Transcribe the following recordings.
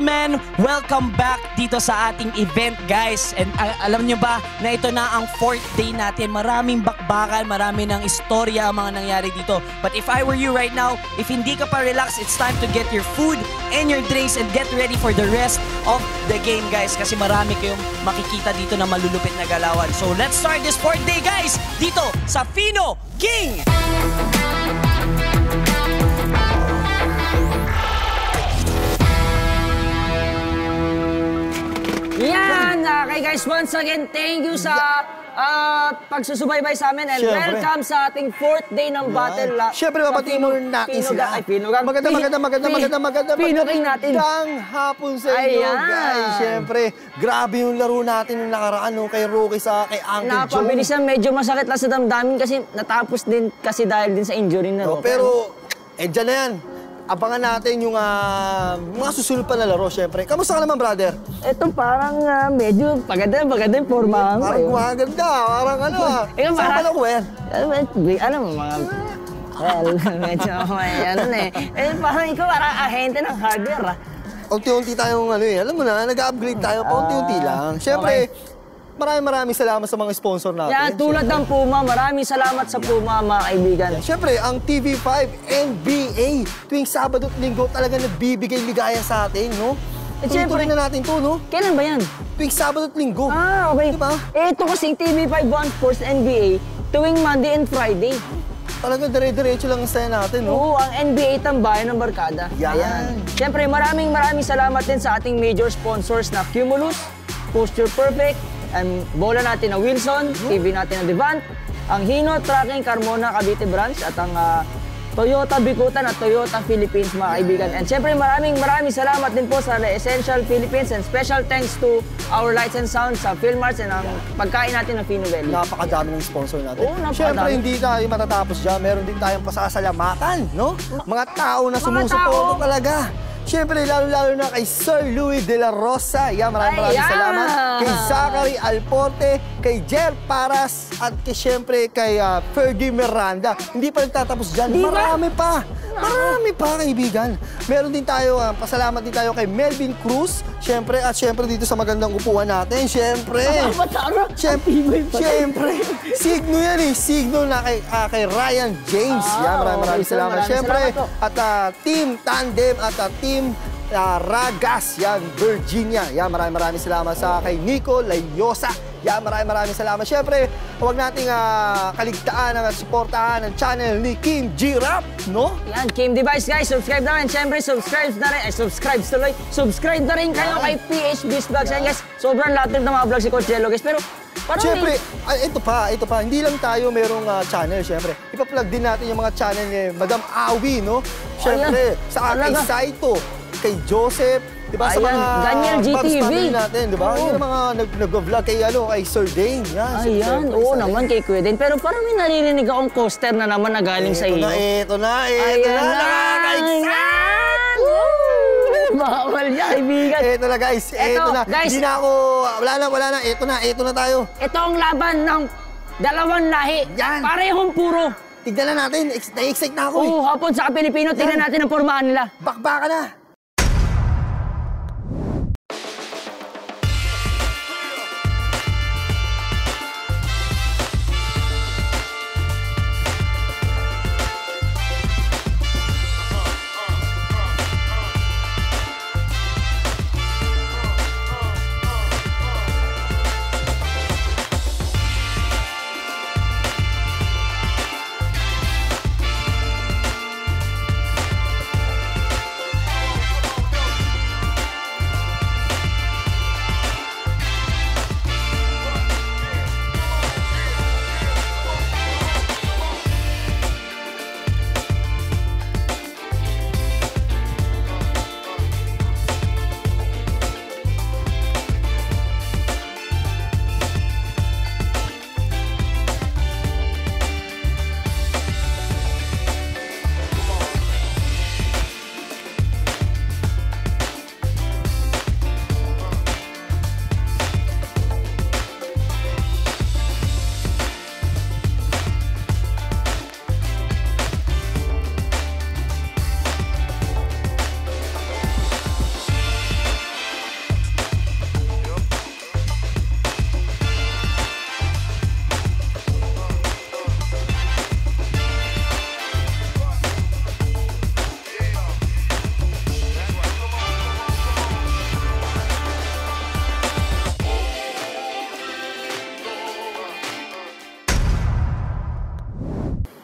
gentlemen, welcome back dito sa ating event, guys. And alam nyo ba na ito na ang 4th day natin. Maraming bakbakan, marami ng istorya ang mga nangyari dito. But if I were you right now, if hindi ka pa relax, it's time to get your food and your drinks and get ready for the rest of the game, guys. Kasi marami kayong makikita dito na malulupit na galawan. So let's start this 4th day, guys, dito sa Fino King! Yan! Okay guys, once again, thank you sa pagsusubaybay sa amin and welcome sa ating 4th day ng battle. Siyempre, mapatiin mo natin sila. Maganda Fino King natin. Magandang hapon sa inyo, guys. Siyempre, grabe yung laro natin nung nakaraan kay Rookie sa kay Uncle Joe. Napabilis yan, medyo masakit lang sa damdamin kasi natapos din kasi dahil din sa injury na Rookie. Pero, dyan na yan. Abangan natin yung mga susunod pa na laro, syempre. Kamusta ka naman, brother? Ito parang medyo maganda yung forma. Parang maganda, parang ano Saan pala ko yan? Ano mo, mga... Well, medyo parang ikaw parang ahente ng hardware Unti-unti tayong alam mo na, nag-upgrade tayo, paunti-unti lang. Syempre, maraming salamat sa mga sponsor natin. Yan, tulad ng Puma, maraming salamat sa Puma, mga kaibigan. Siyempre, ang TV5 NBA, tuwing Sabado at Linggo talaga nagbibigay ligaya sa atin, no? Tuloy na natin to, no? Kailan ba yan? Tuwing Sabado at Linggo. Okay. Diba? Ito kasing TV5 One Sports NBA, tuwing Monday and Friday. Talaga dire-diretso lang ang saya natin, no? Oo, ang NBA tambayan ng barkada. Yan. Siyempre, maraming salamat din sa ating major sponsors na Cumulus, Posture Perfect, ang bola natin na Wilson, TV natin na Devant, ang Hino Trucking Carmona Cavite Branch at ang Toyota Bikutan at Toyota Philippines, mga kaibigan. And syempre maraming salamat din po sa Essential Philippines and special thanks to our lights and sound sa Philmarts and ang pagkain natin ng Fino Valley. Napakadami ng sponsor natin. Oo, napakadami. Syempre hindi tayo matatapos dyan. Meron din tayong pasasalamatan, no? Mga tao na sumusuporto talaga. Siyempre, lalo-lalo na kay Sir Louis de la Rosa. Maraming salamat. Kay Zachary Alporte, kay Jer Paras, at siyempre kay Fergie Miranda. Hindi pa nagtatapos dyan. Marami pa, kaibigan. Meron din tayo, pasalamat din tayo kay Melvin Cruz. Siyempre, at siyempre dito sa magandang upuan natin. Siyempre, signo yan signo na kay Ryan James. Maraming salamat. Siyempre, at Team Tandem at Team Ragas, Virginia. Maraming salamat sa kay Nico Layosa. Maraming salamat. Siyempre, huwag nating kaligtaan ang suportahan ng channel ni Kim G Rap, no? Yan, Kim Device, guys. Subscribe na rin. Siyempre, subscribe na rin kayo kay PH Biz Vlogs. Yan, guys, sobrang lapit ng mga vlogs si Coach Jello, guys. Pero, parang siyempre, ito pa. Hindi lang tayo merong channel, siyempre. Ipa-plug din natin yung mga channel ni Madam Awi, no? Siyempre, sa kay Saito, kay Joseph, diba? Sa mga Daniel GTV natin, diba? Yung mga nag-vlog kay Sir Dane. Ayan, oo naman kay Kuya Dane. Pero parang may naririnig akong coaster na naman na galing sa iyo. Ito na. Nakaka-excite! Bawal yan, kaibigan. Ito na, guys. Ito na. Hindi na ako, wala na. Ito na tayo. Ito ang laban ng dalawang lahi. Parehong puro. Tignan na natin. Na-excite na ako. Oo, hapon sa Pilipino. Tignan natin ang pormahan nila. Bakbaka na.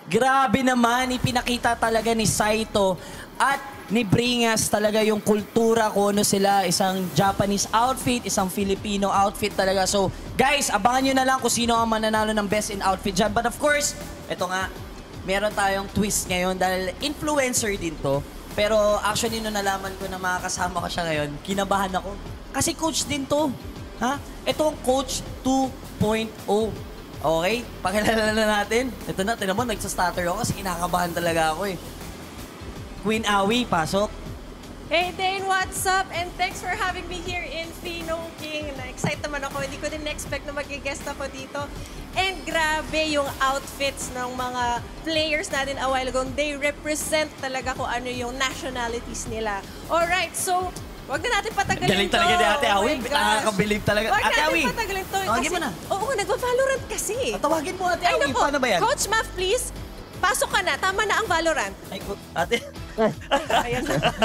Grabe naman, ipinakita talaga ni Saito at ni Bringas talaga yung kultura kung ano sila, isang Japanese outfit, isang Filipino outfit talaga. So guys, abangan nyo na lang kung sino ang mananalo ng best in outfit dyan. But of course, eto nga, meron tayong twist ngayon dahil influencer din to. Pero actually, nung nalaman ko na makakasama ko siya ngayon, kinabahan ako. Kasi coach din to. Ha? Ito ang Coach 2.0. Okay? Pakilala na natin. Ito na, tinan mo, nagsastutter ako kasi kinakabahan talaga ako eh. Queen Awi, pasok. Hey Dane, what's up? And thanks for having me here in Pinoy King. Na-excite naman ako. Hindi ko din na-expect na mag-guest ako dito. And grabe yung outfits ng mga players natin a while ago. They represent talaga kung ano yung nationalities nila. Alright, so wag na natin patagalin Galing to. talaga ni Ate Awi. Oh Nakakabilib talaga. Wag Ate Awi, natin patagalin to. tawagin mo na. Oo, nagva-Valorant kasi. Tawagin mo Ate Ay, Awi, naku. paano ba yan? Coach Mav, please. Pasok ka na. Tama na ang Valorant. Ay, ate. Ayan.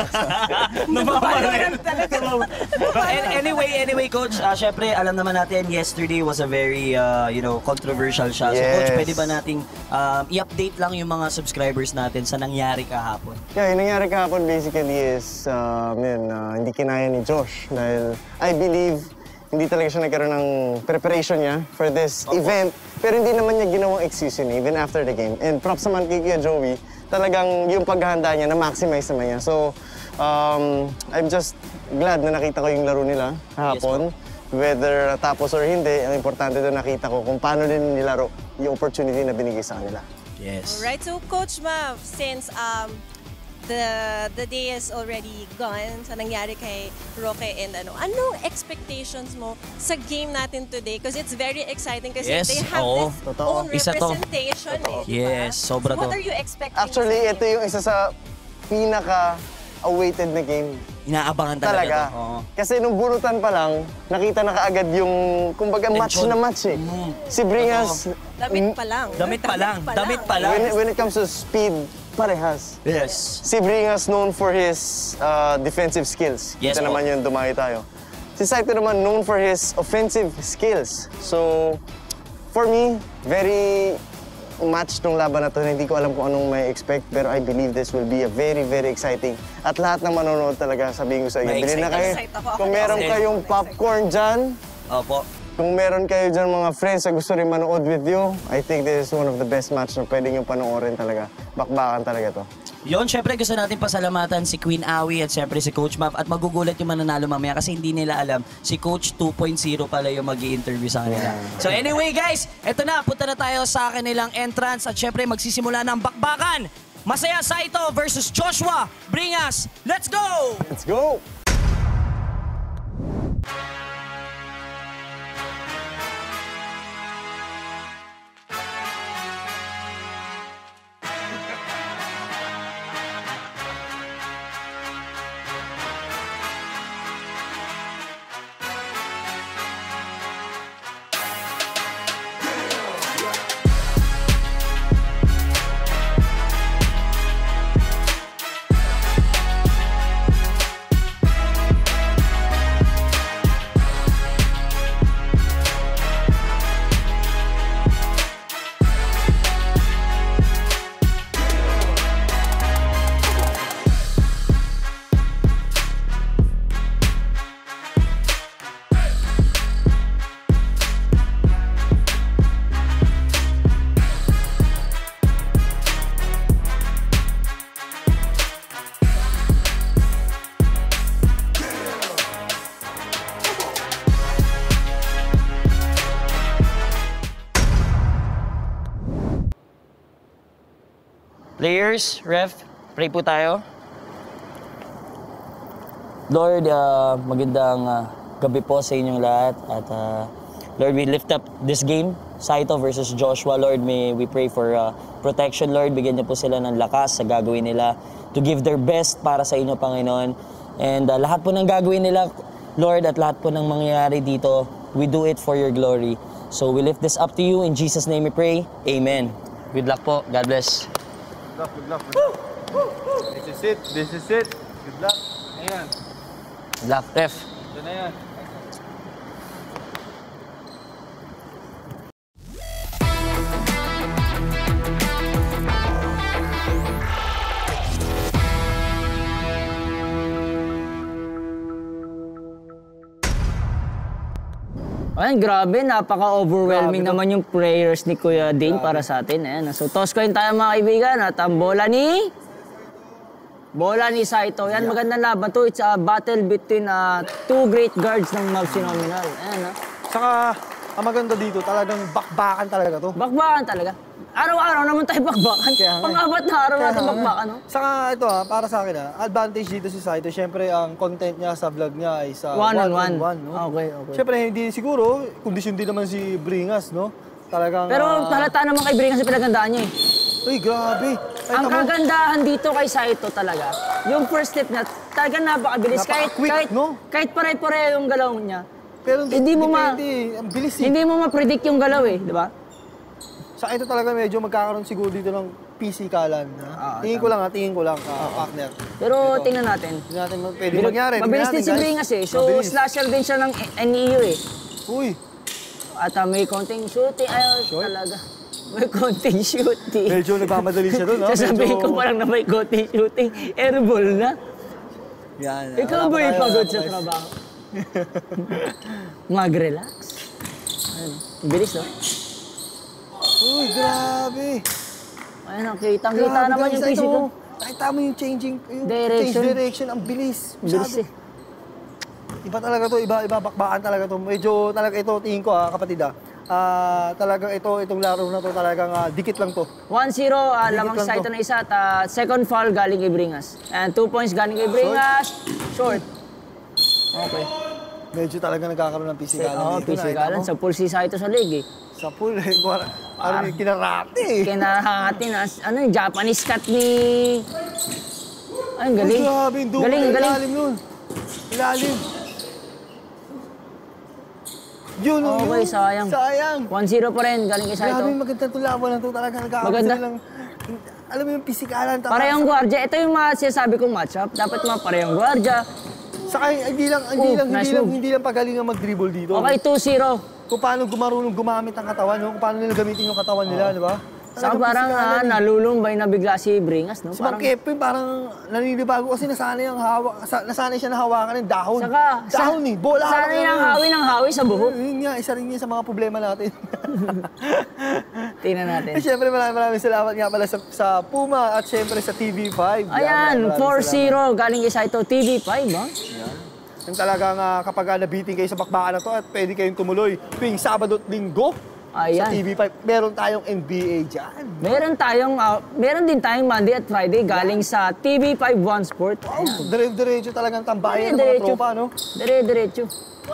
Valorant talaga. Anyway, Coach, syempre, alam naman natin, yesterday was a very, controversial siya. So, Yes. Coach, pwede ba nating i-update lang yung mga subscribers natin sa nangyari kahapon? Yeah, yung nangyari kahapon basically is, hindi kinaya ni Josh dahil I believe hindi talaga siya nagkaroon ng preparation niya for this event. Pero hindi naman niya ginawang excuse yun, even after the game. And props naman kay Kuya Joey, talagang yung paghahanda niya, na-maximize naman niya. So, I'm just glad na nakita ko yung laro nila kahapon. Whether natapos or hindi, ang importante doon nakita ko kung paano din nilaro yung opportunity na binigay sa kanila. Yes. Alright, so Coach Mav, since the day is already gone sa nangyari kay Roque and anong expectations mo sa game natin today? Because it's very exciting kasi Yes, they have oo. this Totoo. own Isa to. representation. Yes, sobra What to. are you expecting? Actually, sa ito yung isa sa pinaka-awaited na game. Inaabangan talaga. Talaga. To. Oo. Kasi nung bunutan pa lang, nakita na kaagad yung, kumbaga, match Tension. na match eh. Si Bringas, Damit pa lang. Damit pa lang. when it comes to speed, parehas. Yes. Si Bringas known for his defensive skills. Yes, Ito po. naman yung dumayo tayo. Si Saito naman known for his offensive skills. So, for me, very match tong laban na to. Hindi ko alam kung anong may expect, pero I believe this will be a very, very exciting. At lahat ng manonood talaga, sabihin ko sa inyo, May bilhin na kayo. excite ako. Kung meron Excited. kayong popcorn dyan, Opo. kung meron kayo dyan mga friends na gusto rin manood with you, I think this is one of the best match na pwede nyo panoorin talaga. Bakbakan talaga to. Yun, syempre gusto natin pasalamatan si Queen Awi at syempre si Coach Mav at magugulat yung mananalo mamaya kasi hindi nila alam si Coach 2.0 pala yung mag-i-interview sa kanila. So anyway guys, eto na, punta na tayo sa kanilang entrance at syempre magsisimula ng bakbakan. Masaya Saito versus Joshua Bringas. Let's go! Let's go! Players, ref, pray po tayo. Lord, magandang gabi po sa inyong lahat. At Lord, we lift up this game, Saito versus Joshua. Lord, may we pray for protection, Lord. Bigyan niyo po sila ng lakas sa gagawin nila to give their best para sa inyo, Panginoon. And lahat po ng gagawin nila, Lord, at lahat po ng mangyayari dito, we do it for your glory. So we lift this up to you. In Jesus' name we pray. Amen. Good luck po. God bless. Good luck, good luck. This is it, this is it. Good luck. Ayan. Good luck, ref. Ito na yan. Ayan, grabe, napaka-overwhelming Grabe, no? naman yung prayers ni Kuya Dane para sa atin. Ayan, so toss coin tayo mga kaibigan at ang bola ni Saito. Yan, magandang laban to. It's a battle between two great guards ng Mavs Phenomenal. Ayan, Saka, ang maganda dito, talagang bakbakan talaga to. bakbakan talaga. Araw-araw naman tayo bakbakan. Kaya nga. Pang-apat na araw natin bakbakan, no? Saka ito para sa akin advantage dito si Saito. Siyempre, ang content niya sa vlog niya ay sa One-on-one. no? Okay. Siyempre, hindi siguro, kondisyon din naman si Bringas, no? Talagang... Pero halata naman kay Bringas sa pinagandaan niya eh. Uy, grabe. Ay, Ang tamo. kagandahan dito kay Saito talaga, yung first step niya, talagang napakabilis. Napaka-quick, no? Kahit pare-pareho yung galaw niya. Pero Hindi mo depende, ang bilis eh. Hindi mo ma-predict yung galaw eh, di ba? Sa ito talaga medyo magkakaroon siguro dito ng pisikalan. Tingin ko lang, partner. Pero tingnan natin. Hindi natin pwede mangyari. Mabilis Tingnan din si natin, Bringas guys. eh. So, Mabilis. slasher din siya ng NEU eh. Uy, At may konting shooting. Ayaw talaga. May konting shooting. medyo nagmamadali siya doon, no? Sasabihin ko parang na may konting shooting. Airball na. Yan. Ikaw ba pagod sa trabaho? Mag-relax. Ayun. Bilis, no? Uy, grabe. Ayun, kitang-kita Grabe, naman guys, yung physical. Nakita mo yung changing, yung Direction. change direction, ang bilis. Bilis eh. Iba talaga to, iba bakbakan talaga to. Medyo talaga ito, tingin ko kapatid talagang itong laro na to talagang dikit lang to. 1-0, lamang lang sa ito to. na isa at second foul galing kay Bringas. And 2 points galing kay Bringas. Short. Okay. Medyo talaga nagkakaroon ng pisikalan Oo, dito. pisikalan. Sa pulsi sa ito sa leg eh. Sa pool, parang may kinarate eh. Kinahati na, yung Japanese cut ni... Ay, ang galing. Uy, grabe, yung dugo, Galing, galing. ilalim nun. Ilalim. Yun, Okay, yun. sayang. Sayang. 1-0 pa rin galing kay Saito. Grabe, magandang tulawan lang to talaga. Maganda. Lang, alam mo yung pisikalan. Parehong gwardiya. Ito yung mga sinasabi kong matchup. Dapat mga parehong gwardiya. Saka hindi lang pagaling ang mag-dribble dito. Okay, 2-0. Kung paano marunong gumamit ang katawan, no? Kung paano nila gamitin yung katawan nila, di ba? Saka parang nalulumbay na bigla si Bringas, no? Si Mark Kevin parang naninibago kasi nasanay siya na hawakan ng dahon. Dahon eh, bola. Sanay ng hawi sa buhok. Yun nga, isa rin yun sa mga problema natin. Tingnan natin. Siyempre maraming salamat nga pala sa Puma at siyempre sa TV5. Ayan, 4-0 galing kay Saito. TV5, ha? Yung talagang kapag nabiting kayo sa bakbakan na to at pwede kayong tumuloy tuwing Sabado at Linggo sa Ayan. TV5. Meron tayong NBA dyan. Meron din tayong Monday at Friday galing sa TV5 One Sport. Wow, dire-diretso talagang tambayan ng mga Dire-diretso. tropa, no? Dire-diretso.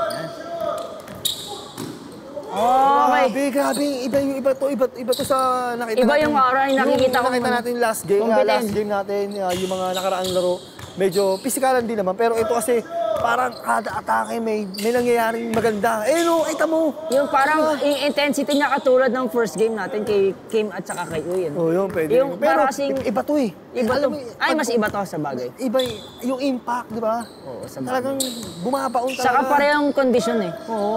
Okay. Grabe, iba to sa nakita Iba natin. yung aura yung nakikita ko. Nakita natin last game natin, yung mga nakaraang laro. Medyo pisikalan din naman, pero ito kasi parang kada atake may nangyayaring maganda. No, ay tamo. Yung parang yung intensity niya katulad ng first game natin kay Kim at saka kay Uyen. Yun, pwede. Yung Pero parang kasing iba to eh. iba to. Alam mo, Ay, mas iba to sa bagay. Iba yung impact, di ba? Oo, sa bagay. Talagang bumabaon talaga. Saka parehong kondisyon eh. Oo.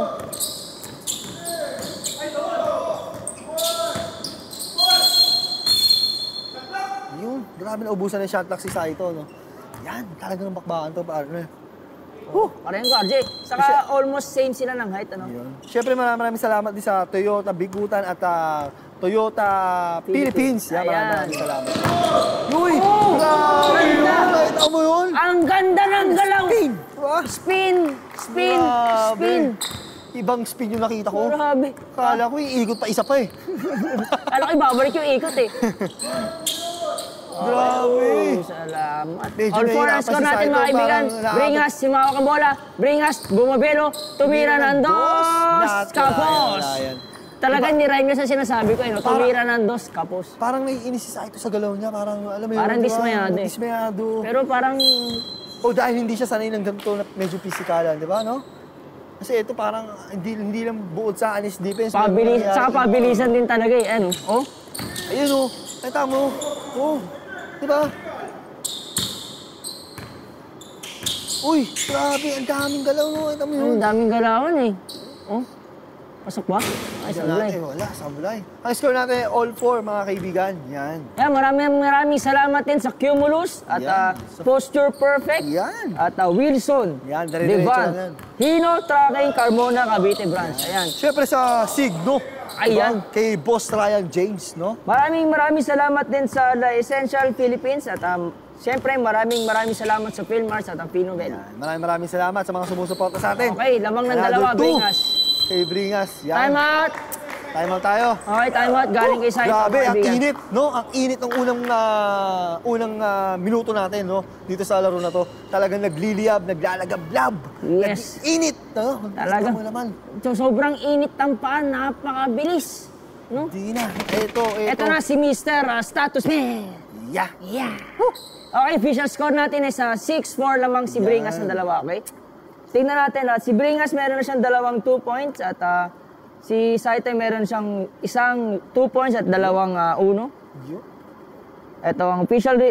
Yun, grabe na ubusan ng shot clock si Saito, no? Yan, talagang bakbakan to, partner. Parehong RJ. Saka almost same sila ng height, ano? Siyempre maraming salamat din sa Toyota Bigutan at Toyota Philippines. Yan, maraming salamat. Uy! Grabe yun! Nakita mo yun? Ang ganda ng galaw! Spin! Diba? Spin! Spin! Grabe. Spin! Ibang spin yung nakita ko. Grabe. Kala ko iikot pa isa pa eh. Kala ko ibabalik yung ikot eh. Grabe. Salamat. Medyo All four nahihirapan score si natin Saito, mga kaibigan. parang Bringas, simawak ang bola. Bringas, bumabelo. Tumira ng dos. Kapos. Talagang ni-rhyme niya sa sinasabi ko. No? Tumira ng dos. Kapos. Parang naiinis si Saito sa galaw niya. Parang alam mo yun. Parang diba? dismayado eh. Dismayado. Pero parang... O dahil hindi siya sanay ng ganito na medyo pisikalan, di ba, no? Kasi ito parang hindi lang buod sa honest defense. Saka pabilisan din talaga eh. Ano? Oh? Ayun o. Kita mo. Oh. Di ba? Uy, grabe. Ang daming galaw, no? Kita mo yun. Ang daming galawan eh. Oh? Pasok ba? Ay, sablay. Wala, sablay. Ang score natin, all 4, mga kaibigan. Yan. Yan, maraming salamat din sa Cumulus at Yan. Posture Perfect Yan. at Wilson, Yan, dire-diretso Divan, lang yan. Hino, Tracking, Carmona, Cavite Branch. Ayan. Siyempre sa Signo. Ayan. Kay Boss Ryan James, no? Maraming salamat din sa The Essential Philippines at siyempre maraming salamat sa Philmars at ang Pinovel. Yan. Maraming salamat sa mga sumusuporta sa atin. Okay, lamang ng dalawa, Another 2 Bringas. Kay Bringas. Yan. Time out! Time out tayo. Okay, time out. Galing kay Saito. Grabe, ang kaibigan. init, no? Ang init ng unang minuto natin, no? Dito sa laro na to. Talagang nagliliyab, naglalagablab. Yes. Init, no? Talaga. Kita mo naman. So, sobrang init ng paan, napakabilis. No? Di na. Ito. Ito na si Mr. Status Man. Yeah. Yeah. Okay, official score natin is 6-4 lamang si Bringas ng dalawa, okay? Tingnan natin, si Bringas meron na siyang 2 points at si Saito meron siyang isang 2 points at 2 uno. Ito ang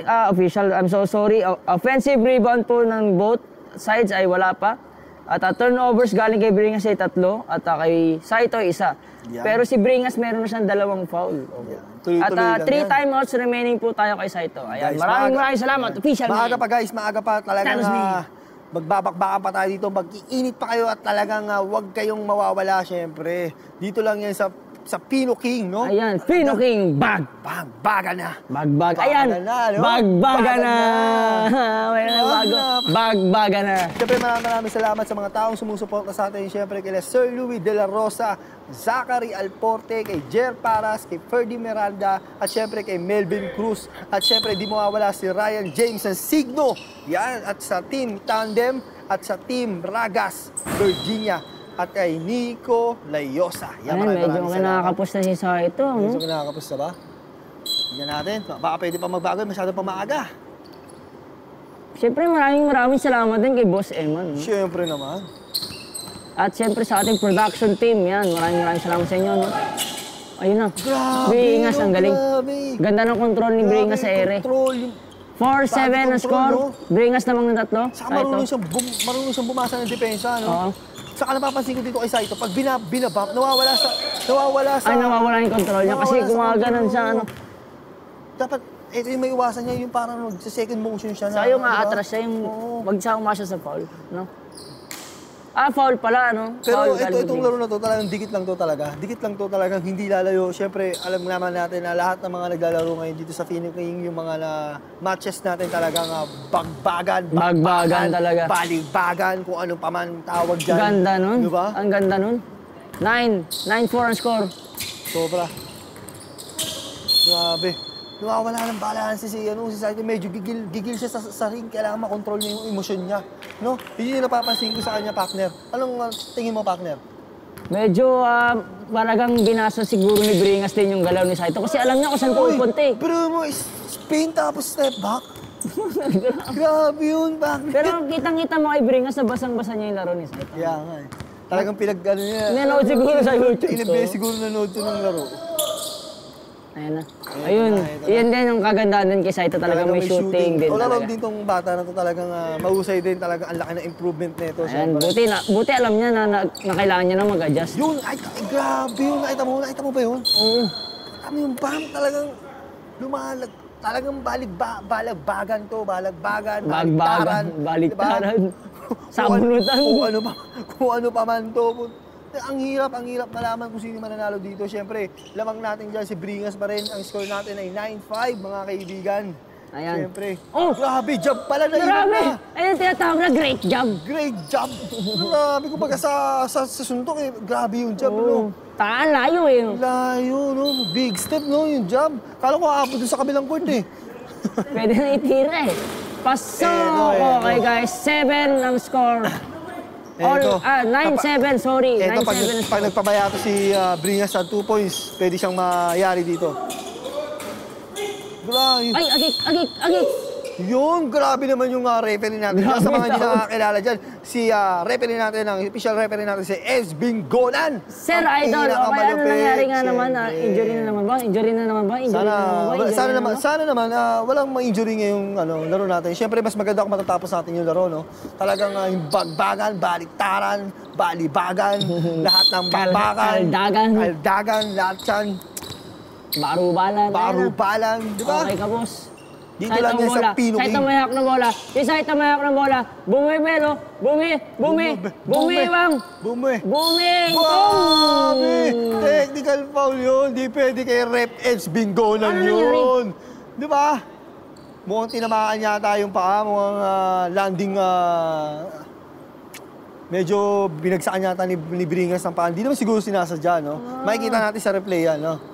offensive rebound po ng both sides ay wala pa. At turnovers galing kay Bringas ay 3 at kay Saito 1. Yan. Pero si Bringas meron na siyang 2 foul. Okay. Tuloy-tuloy At lang 3 yan. timeouts remaining po tayo kay Saito. Ayan, Guys, maraming salamat. Official Maaga man. pa guys, maaga pa. Talagang Status me. magbabakbakan pa tayo dito. Mag-iinit pa kayo at talagang huwag kayong mawawala syempre. Dito lang yan sa Pino King, no? Ayan, Pino King bag. Bagbaga na. Bagbag. Ayan, Bagbaga na, no? bagbaga na. May na bago. Bagbaga na. Siyempre maraming salamat sa mga taong sumusuporta sa atin. Siyempre kay Sir Louie De La Rosa, Zachary Alporte, kay Jer Paras, kay Ferdy Miranda, at siyempre kay Melvin Cruz. At siyempre di mawawala si Ryan James ng Signo. Yan, at sa Team Tandem, at sa Team Ragas, Virginia, at kay Nico Layosa. Yan, Ayan, medyo maraming salamat. nakakapos na si Saito. Medyo nakakapos na ba? Tingnan natin. Baka pwede pa magbago, masyado pa maaga. Siyempre, maraming salamat din kay Boss Eman. No? Siyempre naman. At siyempre sa ating production team, yan. Maraming salamat sa inyo. No? Ayun na. Grabe, Bringas, ang galing. grabe. Ganda ng control ni Bringas sa ere. Control. 4-7 ang control, score. no? Bringas namang ng 3. Saka marunong siyang bumasa ng depensa, no? Oo. Saka napapansin ko dito kay Saito, pag binabump, nawawala sa... Ay, nawawala yung control niya kasi nawawala sa gumaganon control, siya. Ano. Dapat, ito yung may iwasan niya, yung parang sa second motion siya. Saka yung diba? aatras siya, yung Oo. wag siya umasya sa foul. No? Foul pala, ano? Pero Foul itong laro na to, talagang dikit lang to talaga. Dikit lang to talagang hindi lalayo. Siyempre, alam naman natin na lahat ng mga naglalaro ngayon dito sa Pino King, yung mga matches natin talagang bagbagan, Bagbagan talaga. baligbagan, kung ano pa man tawag dyan. Ganda nun. Diba? Ang ganda nun. 9-4 ang score. Sobra. Grabe. Nawawala ng balance si Saito. Medyo gigil siya sa ring. Kailangan makontrol niya yung emosyon niya. No? Yun yung napapansin ko sa kanya, partner. Anong tingin mo, partner? Medyo talagang binasa siguro ni Bringas din yung galaw ni Saito kasi alam niya kung saan pupunta eh. Pero mo, spin tapos step back. Grabe yun, bakit? Pero kitang-kita mo kay Bringas na basang-basa niya yung laro ni Saito. Kaya nga eh. Talagang pinag-ano niya. Nanood siguro sa YouTube. Ilang beses siguro nanood to ng laro. Ayan na. Ayun. Yan din yung kagandahan din kay Saito. Talagang may shooting din All around talaga. din tong bata na to talagang mahusay din. Talagang ang laki ng improvement nito. Ayan, Sobra. buti alam niya na kailangan niya na mag-adjust. Yun, ay, grabe yun. Nakita mo ba yun? Oo. Kami yung bump talagang talagang balagbagan to, balagbagan, Bagbagan, baliktaran, sabunutan. Kung ano pa man to. Ang hirap malaman kung sino mananalo dito. Siyempre, lamang natin dyan si Bringas pa rin. Ang score natin ay 9-5, mga kaibigan. Ayan. Siyempre. Oh! Grabe, job pala na Grabe! Ayun, tinatawag na great job. Great job! Grabe, kumbaga sa suntok eh. Grabe yung job, no? Taan, layo eh. Layo, no? Big step, no? Yung job. Kala ko aabot dun sa kabilang court eh. Pwede na itira eh. Pasok! Okay guys, 7 ang score. 9-7, sorry. Eto, 9-7 pag nagpabaya to si Bringas sa 2 points, pwede siyang mayari dito. Grabe. Ay, agik! Yun, grabe naman yung referee natin. Sa mga hindi nakakilala dyan, si referee natin, ang official referee natin, si S. Bingonan. Sir Idol, okay, ano nangyari nga naman? Injury na naman ba? Injury na naman ba? Sana naman, walang ma-injury ngayong laro natin. Siyempre, mas maganda kung matatapos natin yung laro, no? Talagang yung bagbagan, baliktaran, balibagan, lahat ng bagbagan, kaldagan, lahat yan. Barubalan, di ba? Okay ka, boss. Dito lang yan sa Pinoking. Sahit ang mayak ng bola. Yung sahit ang mayak ng bola. Bumi, Melo. Bumi. Bang. Bumi. Grabe! Technical foul yun. Di pwede kay Rep Edge Bingonan yun. Di ba? Mukhang tinamaan yata yung paa. Mukhang landing... medyo binagsakan yata ni Bringas ng paa. Hindi naman siguro sinasadya, no? Makikita natin sa replay yan, no?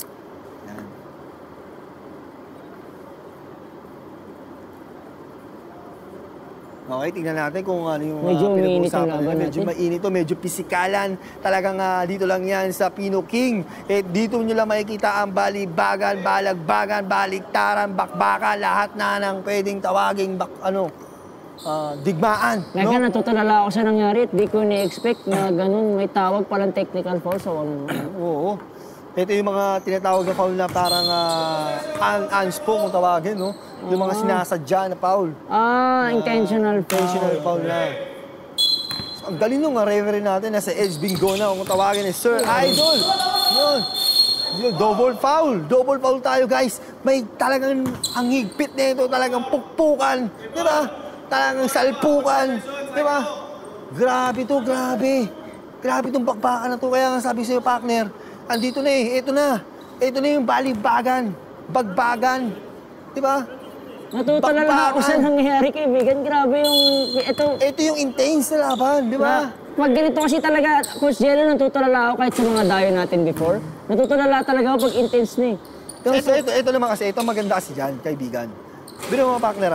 Okay, tingnan natin kung ano yung medyo mainit ang pinag-uusapan. laban Medyo natin. mainit to, medyo pisikalan. Talagang dito lang yan sa Pino King. Dito nyo lang makikita ang balibagan, balagbagan, baliktaran, bakbakan, lahat na ng pwedeng tawaging digmaan. Mega, natutulala ako sa nangyari. Di ko ni-expect na ganun may tawag palang technical foul sa Oo. Ito yung mga tinatawag na foul na parang unspoke kung tawagin, no? Yung mga sinasadya na foul. Intentional foul. Intentional foul na. So, ang galing nung referee natin na sa Edge Bingonan kung tawagin ni Sir Idol. Yun. Double foul. Double foul tayo, guys. May talagang ang higpit na ito, talagang pukpukan. Di ba? Talagang salpukan. Di ba? Grabe to, grabe. Grabe itong bakbakan na to. Kaya nga sabi sa'yo, partner, andito na eh. Ito na. Ito na yung balibagan. Bagbagan. Di ba? Natutulala ako sa nangyayari, kaibigan. Grabe yung... Ito yung intense na laban, di ba? Pag ganito kasi talaga, Coach Jello, natutulala ako kahit sa mga dayo natin before. Natutulala talaga ako pag intense na eh. Ito naman kasi, ito maganda kasi dyan, kaibigan. Bino mga partner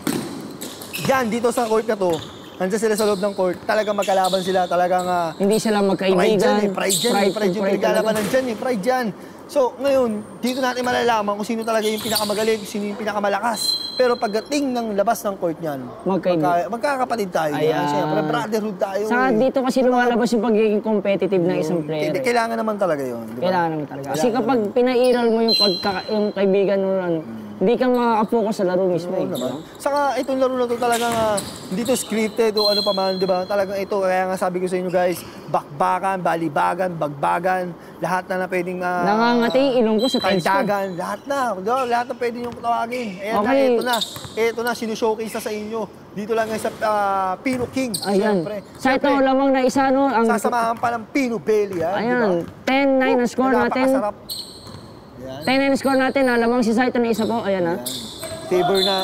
Yan, dito sa court na to, nandiyan sila sa loob ng court, talagang magkalaban sila, talagang... hindi sila magkaibigan. Pride yung pinaglalabanan dyan eh, pride dyan. So, ngayon, dito natin malalaman kung sino talaga yung pinakamagaling, kung sino yung pinakamalakas. Pero pagdating ng labas ng court niyan, magkakapatid tayo. Ayan. Siyempre, brotherhood tayo. Saka dito kasi lumalabas yung pagiging competitive ng isang player. Kailangan naman talaga yun. Diba? Kailangan naman talaga. Kasi kapag pinairal mo yung kaibigan mo, hindi ka makaka-focus sa laro mismo. Saka itong laro na to talagang hindi to scripted o ano pa man, di ba? Talagang ito, kaya nga sabi ko sa inyo guys, bakbakan, balibagan, bagbagan, lahat na pwedeng... Nangangati yung ilong ko sa tense ko. Kaldagan, lahat na. Lahat na pwede niyong tawagin. Ayan Okay. ito na, sinishowcase na sa inyo. Dito lang sa Pino King. Ayan. Siyempre. Sa ito lamang na isa, no? Sasamahan pa ng Pino Belly, ha? Ayan, 10-9 ang score natin. Napakasarap. 10-9 ang score natin, lamang si Saito na isa po. Ayan, ha? Favor na,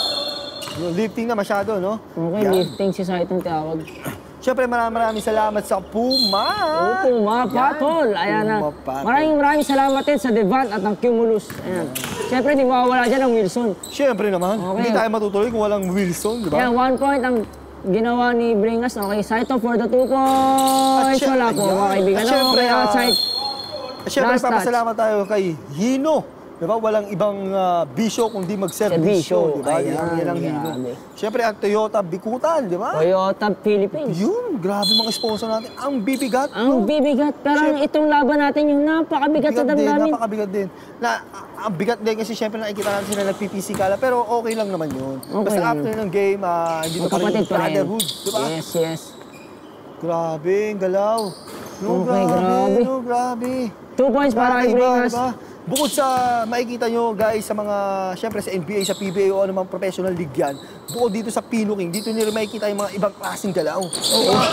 lifting na masyado, no? Okay, Yan. lifting si Saito ang tawag. Siyempre, maraming salamat sa Puma. Puma Patol. Ayan na. Puma Patol. Maraming salamat din sa Devant at ng Cumulus. Ayan. Siyempre, di mawawala dyan ang Wilson. Siyempre naman. Okay. Hindi tayo matutuloy kung walang Wilson, di ba? Ayan, 1 point ang ginawa ni Bringas. Okay, Saito for the 2 points. Wala po, mga kaibigan. Siyempre, Okay, outside. Siyempre, Last touch. papasalamat tayo kay Hino. Di ba? Walang ibang bisyo kundi mag-servisyo. Di ba? Ayan, Yan ang Hino. grabe. Siyempre, ang Toyota Bikutan, di ba? Toyota Philippines. Yun, grabe mga sponsor natin. Ang bibigat. Ang bibigat. Pero itong laban natin, yung napakabigat sa damdamin. Napakabigat din. Ang bigat din kasi siyempre nakikita natin sila nagpipisikala. Pero okay lang naman yun. Okay Basta lang. after ng game, dito pa rin Magkapatid pa rin. brotherhood. Di ba? Yes. Grabe, ang galaw. No, Okay, grabe. No, grabe. 2 points para kay Kakaiba, Bringas. diba? Bukod sa makikita nyo guys sa mga, syempre sa NBA, sa PBA o anumang professional league yan, bukod dito sa Pino King, dito nyo rin makikita yung mga ibang klaseng galaw. Diba?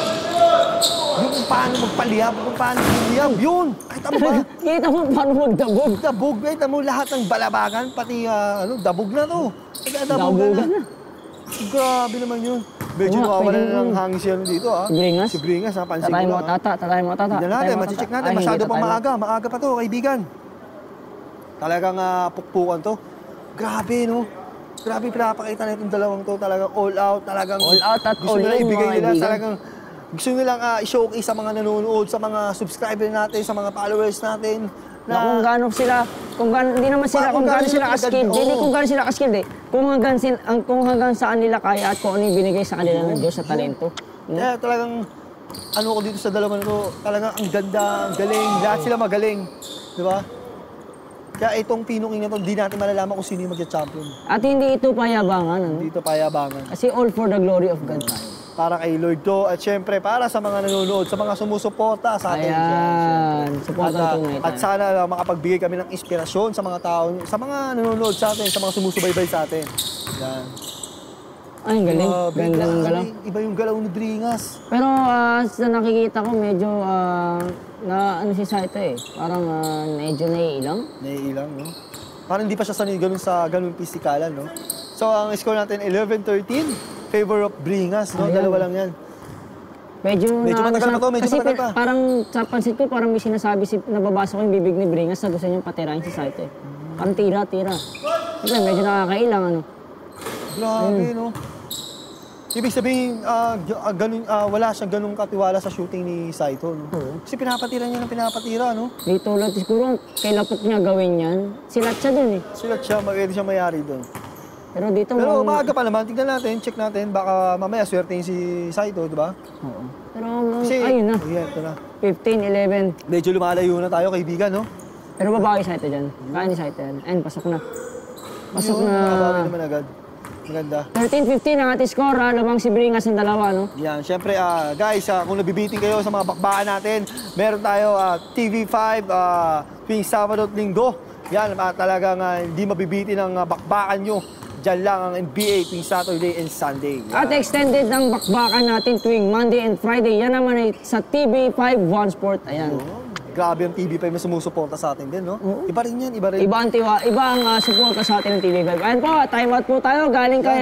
Yung kung paano magpaliyab, kung paano magpaliyab, yun! Kahit mo ba? Kita mo paano magdabog. Dabog, kahit mo lahat ng balabagan, pati dabog na to. Dabogan na. Grabe naman yun. Medyo Oo nga, nawawala pwede na ng yun. hangin siya dito Si Bringas? Si Bringas, pansin Tatay ko mo, lang. tata. Tignan natin, machicheck natin. Masyado pa maaga. Maaga pa to, kaibigan. Talagang pukpukan to. Grabe, no? Grabe pinapakita na itong dalawang to. Talagang all out. Talagang All out at gusto all nila in, ibigay mga nila. kaibigan. Talagang gusto nilang i-showcase sa mga nanonood, sa mga subscriber natin, sa mga followers natin, kung gaano sila, hindi naman sila kung gaano sila ka-skilled. Hindi kung gaano sila ka-skilled eh. Kung hanggang saan nila kaya at kung ano yung binigay sa kanila ng Diyos sa talento. Kaya talagang, ano ko dito sa dalawa na to, talagang ang ganda, ang galing, lahat sila magaling. Di ba? Kaya itong Pinoy King na to, hindi natin malalaman kung sino yung magka-champion. At hindi ito payabangan, ano? Dito payabangan. Kasi all for the glory of God tayo. Para kay Lord to, at syempre para sa mga nanonood, sa mga sumusuporta sa atin. Ayan, supportan At, tunay at tayo. sana makapagbigay kami ng inspirasyon sa mga tao, sa mga nanonood sa atin, sa mga sumusubaybay sa atin. Yan. Ay, ang galing. Grabe, Ganda ng galaw. Iba yung galaw ni Bringas. Pero sa nakikita ko, medyo na ano si Saito eh. Parang medyo naiilang. Naiilang, no? Parang hindi pa siya sanay ganun sa ganun pisikalan, no? So, ang score natin, 11-13. Favor of Bringas, no? Ayan. Dalawa lang yan. Medyo matagal pa to, medyo kasi matagal pa. parang sa pansit ko, parang may sinasabi, nababasa ko yung bibig ni Bringas na gusto niyang patirahin si Saito eh. Parang tira. Kasi medyo nakakailang, ano. Grabe, no? Ibig sabihin, wala siyang ganung katiwala sa shooting ni Saito, no? Kasi pinapatira niya ng pinapatira, no? Dito lang, siguro kay Lapok niya gawin yan, silat siya dun eh. Siya, pwede siya mayari doon. Pero dito Pero maaga pa naman, tignan natin, check natin, baka mamaya swertein si Saito, di ba? Oo. Pero Kasi, ayun na, ayan, ito na. 15, 11. Medyo lumalayo na tayo, kaibigan, no? Pero babawi Saito dyan. Kaya ni Saito yan. And pasok na. Pasok Yun, na. nakabawi naman agad. Maganda. 13-15 ang ating score, lamang si Bringas ng dalawa, no? Yan, syempre, guys, kung nabibiting kayo sa mga bakbakan natin, meron tayo TV5 tuwing Sabado at Linggo. Yan, talagang hindi mabibitin ang bakbakan nyo. Diyan lang ang NBA tuwing Saturday and Sunday. Yan. At extended ang bakbakan natin tuwing Monday and Friday. Yan naman ay sa TV5 One Sport. Ayan. Grabe ang TV5 na sumusuporta sa atin din, no? Iba rin yan, iba rin. Iba ang suporta sa atin ng TV5. Ayan po, time out po tayo. Galing kay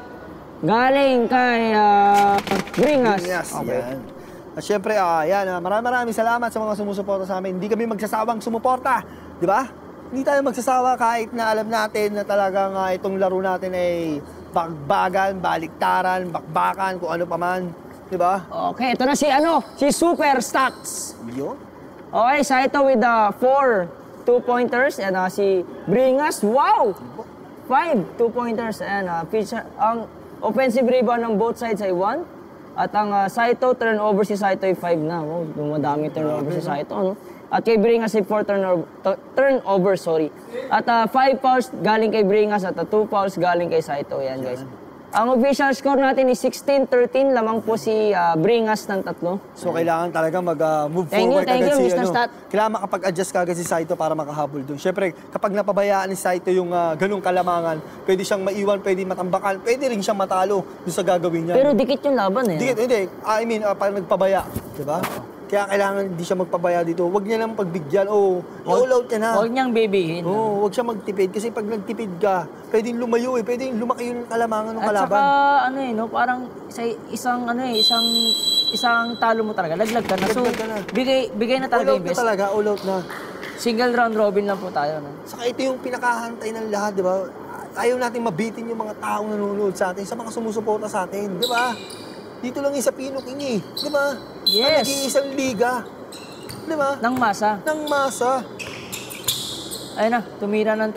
Bringas. Yes, yan. At syempre, yan, maraming salamat sa mga sumusuporta sa amin. Hindi kami magsasawang sumuporta, di ba? Hindi tayo magsasawa kahit na alam natin na talagang itong laro natin ay bagbagan, baliktaran, bakbakan, kung ano pa man. Di ba? Okay, ito na si Super Stacks. Yun. Okay, Saito with 4 2-pointers. Yan si Bringas. Wow! 5 2-pointers. Ayan, ang offensive rebound ng both sides ay 1. At ang Saito turnover si Saito ay 5 na. Wow, dumadami turnover si Saito, ano? At kay Bringas ay 4 turnover, sorry. At 5 fouls galing kay Bringas at 2 fouls galing kay Saito. Yan, guys. Ang official score natin is 16-13. Lamang po si Bringas ng 3. So, kailangan talaga mag-move Thank you, forward agad si, Mr. Stat. Kailangan makapag-adjust kagad si Saito para makahabol doon. Siyempre, kapag napabayaan ni Saito yung ganung kalamangan, pwede siyang maiwan, pwede matambakan, pwede rin siyang matalo doon sa gagawin niya. Pero dikit yung laban eh. Hindi. I mean, pag nagpabaya, di ba? Kaya kailangan hindi siya magpabaya dito. Huwag niya lang pagbigyan. I-all out ka na. Huwag niyang babyhin. Huwag siya magtipid. Kasi pag nagtipid ka, pwedeng lumayo eh. Pwedeng lumaki yung kalamangan ng At kalaban. saka, parang isang talo mo talaga. Laglag ka na. So, Laglag ka na. bigay na talaga All out yung na best. talaga. All out na. Single round robin lang po tayo. No? Saka ito yung pinakahantay ng lahat, di ba? Ayaw natin mabitin yung mga taong nanonood sa atin, sa mga sumusuporta sa atin, di ba? Dito lang yung sa Pinoy King eh, di ba? Yes. Ang nag-iisang liga, di ba? Nang masa. Ng masa. Ayun na, tumira ng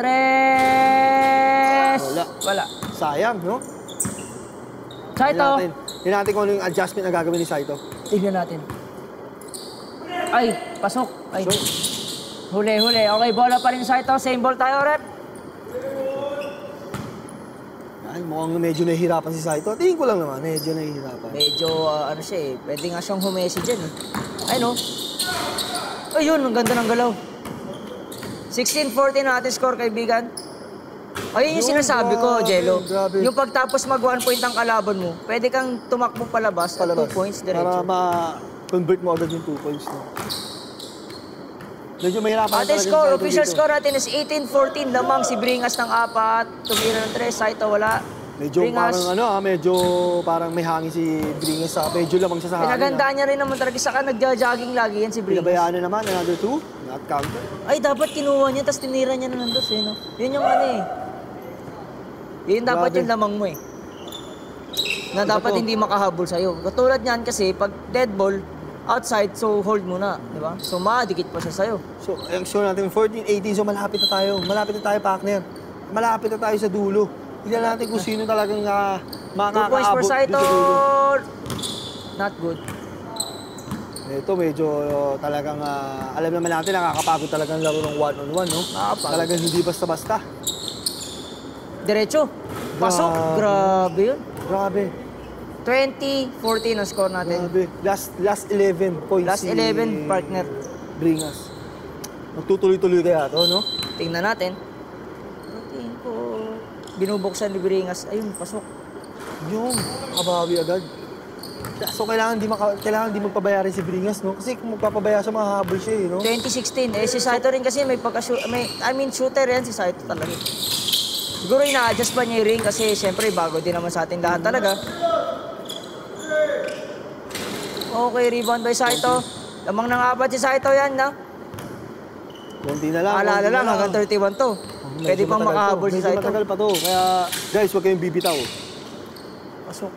3. Wala. Sayang, no? Saito. Tingnan natin kung ano yung adjustment na gagawin ni Saito. Tignan natin. Ay, pasok. Ay. Huli. Okay, bola pa rin Saito. Same ball tayo, rep. Ay, mukhang medyo nahihirapan si Saito. Tingin ko lang naman, medyo nahihirapan. Medyo, pwede nga siyang humesi dyan. Ay, no? Ayun, ang ganda ng galaw. 16-14 na ating score, kaibigan. Ayun yung sinasabi ko, Jello. grabe. Yung pagtapos mag 1 point ang kalaban mo, pwede kang tumakbo palabas at 2 points Para diretso. ma-convert mo agad yung 2 points. No? Medyo mahirapan Ating talaga score, si Saito official dito. score natin is 18-14. Lamang si Bringas ng 4. Tumira ng 3. Saito wala. Medyo parang may hangin si Bringas sa medyo lamang siya sa hangin. Pinagandaan niya rin naman talaga. Saka nagja-jogging lagi yan si Bringas. Pinabayaan na naman, another 2, not counter. Ay, dapat kinuha niya, tapos tinira niya na nandos eh, no? Yun yung Yun dapat Grabe. yung lamang mo eh. Na dapat to. hindi makahabol sa'yo. Katulad niyan kasi, pag dead ball, outside, so hold muna, di ba? So makadikit pa siya sa'yo. So, ang score natin, 14-18. So, malapit na tayo. Malapit na tayo, partner. Malapit na tayo sa dulo. Tignan natin kung sino talagang 2 makakaabot points for doon sa dulo. Saito. Not good. Ito, medyo talagang, alam naman natin, nakakapagod talagang laro ng one-on-one, no? Nakakapagod. Talagang hindi basta-basta. Diretso. Pasok. Grabe yun. Grabe. 20-14 ang score natin. Grabe. Last 11 points Last 11, partner. Bringas. Magtutuloy-tuloy kaya to, no? Tingnan natin. Tingin ko. Binubuksan ni Bringas. Ayun, pasok. Yung, kabawi agad. So, kailangan di magpabayarin si Bringas, no? Kasi kung magpapabaya siya, mahahabol siya, no? 2016. Si Saito rin kasi may shooter yan si Saito talaga. Siguro ina-adjust pa niya yung ring kasi siyempre bago din naman sa ating lahat talaga. Okay, rebound by Saito. Lamang nangapat si Saito yan, no? Konti na lang. Paalala lang, hanggang 31 to. Pwede pang makahabol si Saito. Medyo matagal pa to. Kaya, guys, huwag kayong bibitaw. Pasok.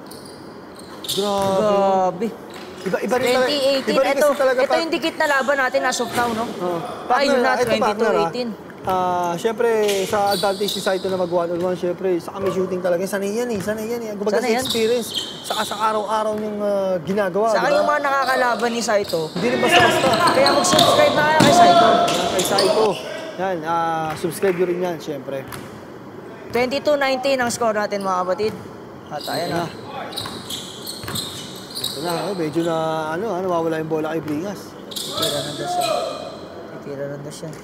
Grabe. Grabe. Iba rin 2018, iba rin kasi talaga ito yung dikit na laban natin as of now, no? Partner, Ayun na, ito, partner, 22-18. Siyempre, sa advantage si Saito na mag one-on-one, siyempre, sa kami shooting talaga, sanay yan eh. Kumbaga Sanay sa yan. experience, saka sa araw-araw niyang ginagawa. Saka diba? yung mga nakakalaban ni Saito. Hindi rin basta-basta. Kaya mag-subscribe na kayo kay Saito. Yan, kay Saito. Yan, subscribe nyo rin yan, siyempre. 22-19 ang score natin, mga kapatid. At ayan na. Ito na, medyo na, nawawala yung bola kay Bringas. Titira ng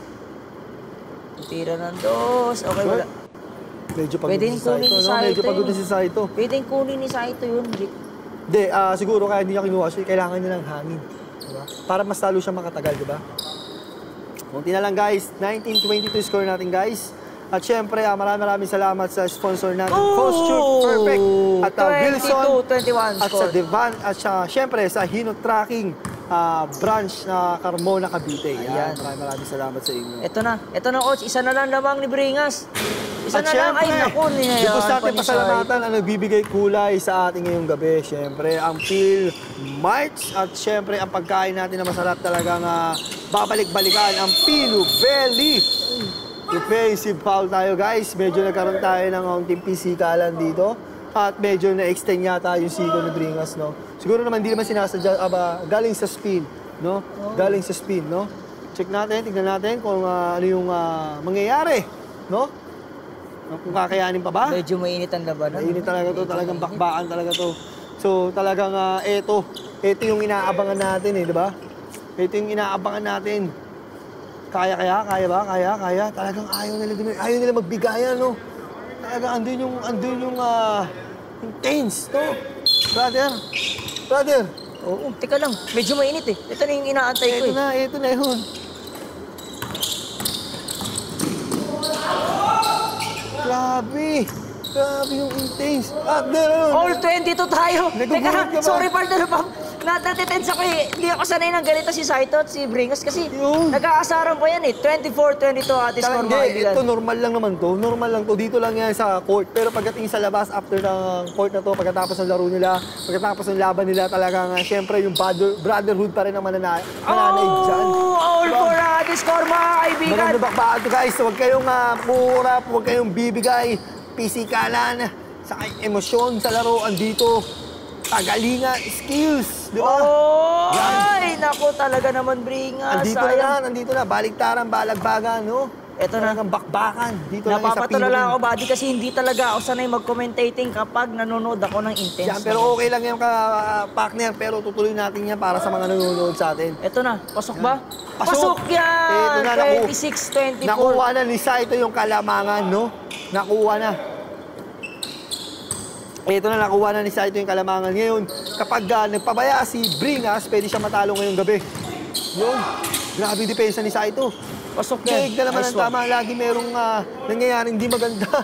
dos. Okay, wala. Medyo pagod Pwedeng si Saito, kunin ni no? Saito Medyo pagod yun. na si Saito. Pwedeng kunin ni Saito yun. Hindi, siguro kaya hindi niya kinuha siya, kailangan niya ng hangin. Diba? Para mas lalo siya makatagal, diba? Kunti na lang guys, 19-22 score natin guys. At syempre, maraming salamat sa sponsor natin, Posture Perfect. At Wilson, 22-21 at sa score. Divan, at syempre sa Hino Tracking branch na Carmona, Cavite. Ayan. Maraming salamat sa inyo. Ito na, coach. Isa na lang lamang ni Bringas. Isa At na lang. Ay, naku. Lubos natin pasalamatan ang nagbibigay kulay sa ating ngayong gabi. Siyempre, ang Phil March at siyempre, ang pagkain natin na masarap talagang babalik-balikan ang Pilo Belly. Defensive foul tayo, guys. Medyo nagkaroon tayo ng kaunting pisikalan dito. At medyo na-extend yata yung sigo ni Bringas, no? Siguro naman, hindi naman sinasadya, galing sa spin, no? Galing sa spin, no? Check natin, tignan natin kung ano yung mangyayari, no? Kung kakayanin pa ba? Medyo mainit ang laban. Mainit talaga to, talagang bakbakan talaga to. So talagang ito yung inaabangan natin eh, di ba? Ito yung inaabangan natin. Kaya ba? Kaya. Talagang ayaw nila magbigayan, no? Talagang andun yung intense, no? Brother. Oo, teka lang. Medyo mainit eh. Ito na yung inaantay ko eh. Ito na yun. Grabe yung intense. All 22 tayo. Nagugulat ka Teka, ba? sorry partner pa. Natitense ako eh. Hindi ako sanay ng ganito si Saito at si Bringas kasi Yung- nagkakasaran ko yan eh. 24-22 ating score mga kaibigan. Ito normal lang naman to. Normal lang to. Dito lang yan sa court. Pero pagdating sa labas, after ng court na to, pagkatapos ng laro nila, pagkatapos ng laban nila, talagang syempre yung brotherhood pa rin ang mananaig dyan. All for ating score mga kaibigan. Maganda bakbaan to guys. Huwag kayong murap, huwag kayong bibigay. Pisikalan, sa emosyon sa laro, andito. Tagalingan, skills, di ba? Ay, naku talaga naman Bringas. Andito na, baliktaran, balagbagan, no? Ito na. Talagang bakbakan. Dito lang yan sa Napapatulala Pinoy. ako, buddy, kasi hindi talaga ako sanay mag-commentating kapag nanonood ako ng intense. Yan, pero okay lang yan partner, pero tutuloy natin yan para sa mga nanonood sa atin. Ito na, pasok ba? Pasok! yan! Ito na, 26-24. Nakuha na ni Saito yung kalamangan, no? Nakuha na. Ito na, nakuha na ni Saito yung kalamangan. Ngayon, kapag nagpabaya si Bringas, pwede siya matalo ngayong gabi. Yun, grabe yung depensa ni Saito. Pasok yan. Kaya na naman ang tama, lagi merong nangyayari hindi maganda.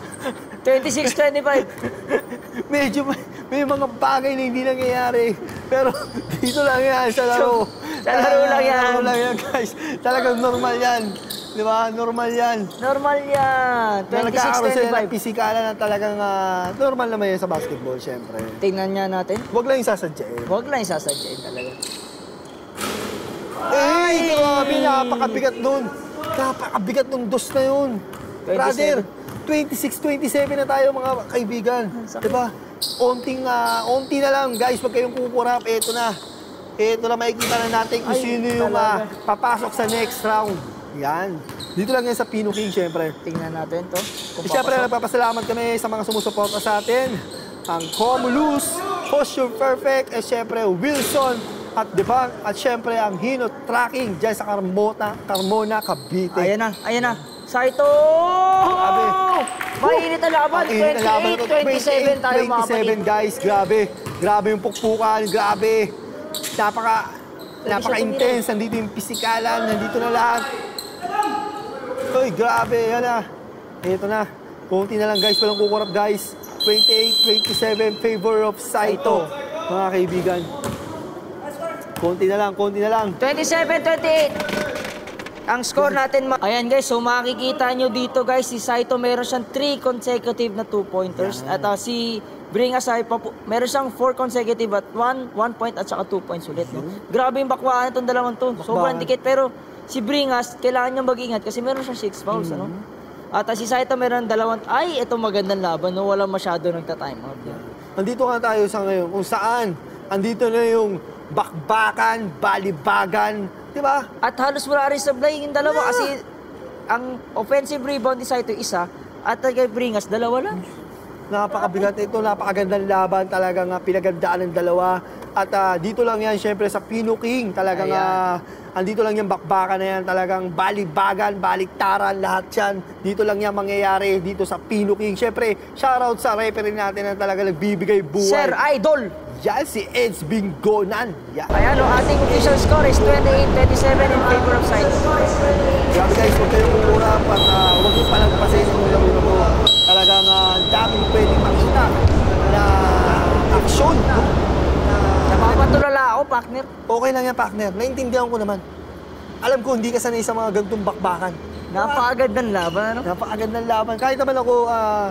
26-25. Medyo may mga bagay na hindi nangyayari. Pero dito lang yan sa laro. Sa laro lang yan. Laro lang yan, guys. Talagang normal yan. Di ba? Normal yan. Normal yan. Nagkakaroon sila ng 26-25. pisikalan na talagang normal naman yan sa basketball, syempre. Tingnan niya natin. Huwag lang yung sasadyain. Huwag lang isasadyain talaga. Ay, grabe, napakabigat nun. Napakabigat nung dos na yun. 27. Brother, 26-27 na tayo mga kaibigan. Diba? Onti na lang, guys. Huwag kayong kukurap. Eto na. Eto na, makikita na natin kung sino yung papasok sa next round. Yan. Dito lang yan sa Pino King, syempre. Tingnan natin to. Siyempre, nagpapasalamat kami sa mga sumusuporta sa atin. Ang Comulus, Posture Perfect, at siyempre Wilson at Debang, at siyempre ang Hino Tracking dyan sa Carmona, Cavite. Ayan na. Saito! Grabe. Mainit na laban. 28-27 tayo mga 27 guys, grabe. Grabe yung pukpukan, grabe. Napaka-intense, nandito yung pisikalan, nandito na lahat. Uy, grabe, yan na. Ito na. Kunti na lang guys, walang kukurap guys. 28-27, favor of Saito, mga kaibigan. Konti na lang. 27-28. Ang score natin, ayan guys, so makikita nyo dito guys, si Saito meron siyang 3 consecutive na 2-pointers. At si Bringas ay meron siyang 4 consecutive at 1 point at saka 2 points ulit. No? Grabe yung bakwaan itong dalawang to. Sobrang dikit, pero si Bringas, kailangan niyang mag-ingat kasi meron siyang 6 fouls. Ano? At si Saito meron dalawang, ito magandang laban, no? Walang masyado nagta-time out. Nandito nga tayo sa ngayon kung saan andito na yung bakbakan, balibagan, di ba? At halos wala rin sablay yung dalawa kasi ang offensive rebound ni Saito isa at kay Bringas dalawa lang. Napakabigat ito, napakagandang laban, talagang pinagandaan ng dalawa. At dito lang yan, syempre sa Pino King, talagang andito lang yung bakbakan na yan, talagang balibagan, baliktaran, lahat yan. Dito lang yan mangyayari, dito sa Pino King. Syempre, shoutout sa referee natin na talagang nagbibigay buhay. Sir Idol! Yan, si Eds Bingonan. Yan. Ayan, ating official score is 28-27 in favor of Saito. Grabe guys, huwag kayong umurap at huwag yung palagpasin yung laro na to. Talagang ang daming pwedeng makita na aksyon. No? Napapatulala ako, partner. Okay lang yan, partner. Naintindihan ko naman. Alam ko, hindi ka sanay sa mga ganitong bakbakan. Napakagandang laban, ano? Napakagandang laban. Kahit naman ako,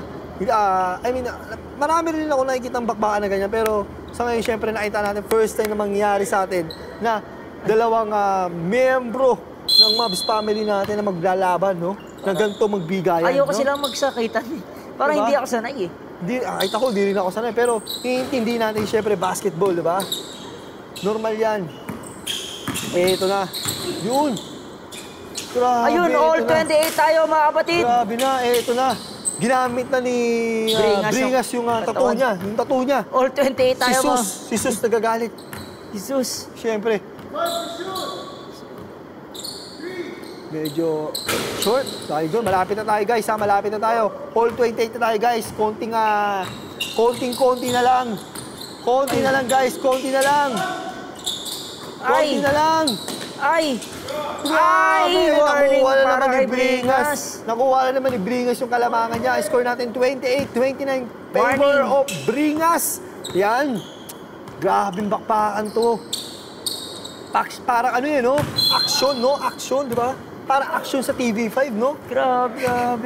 marami rin ako nakikita ng bakbakan na ganyan. Pero sa ngayon, syempre, nakita natin, first time na mangyari sa atin na dalawang miyembro ng Mavs family natin na maglalaban, no? Na ganito magbigayan, Ayoko no? silang magsakitan. Parang Diba? hindi ako sanay eh. Kahit ako, di rin ako sanay. Pero iintindi natin, syempre, basketball, di ba? Normal yan. Ito na. Yun. Grabe, Ayun, all 28 tayo mga kapatid. Grabe na, ito na. Ginamit na ni Bringas yung tattoo niya. Yung tattoo niya. All 28 tayo mga. Si Sus nagagalit. Jesus. Siyempre. Medyo short. Dahil doon, malapit na tayo guys. Malapit na tayo. All 28 na tayo guys. Konting-konti na lang. Konti na lang guys. Konti na lang. Konti na lang. Ay! Grabe, Warning nakuha na para naman kay ni Bringas. Nakuha na naman ni Bringas yung kalamangan niya. Score natin 28-29. Favor of Bringas. Yan. Grabing bakbakan to. Parang ano yun, no? Action, no? Action, di ba? Parang action sa TV5, no? Grabe.